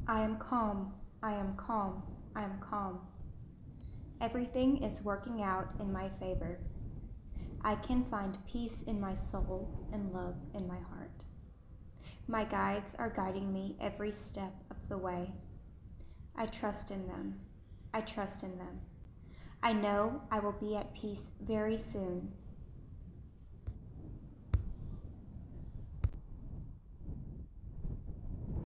I am calm, I am calm, I am calm. Everything is working out in my favor. I can find peace in my soul and love in my heart. My guides are guiding me every step of the way. I trust in them. I trust in them. I know I will be at peace very soon